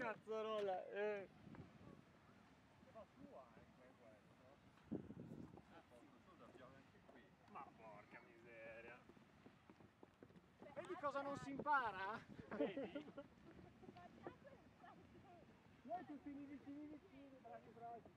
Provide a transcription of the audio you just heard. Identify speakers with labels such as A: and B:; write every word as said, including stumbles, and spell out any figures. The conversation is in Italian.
A: Cazzarola, eh!
B: Fa sua anche questo. Ah, tu l'abbiamo anche qui.
A: Ma porca miseria! Vedi cosa non si impara? Vedi? Noi tutti lì vicini vicini, bravi bravi.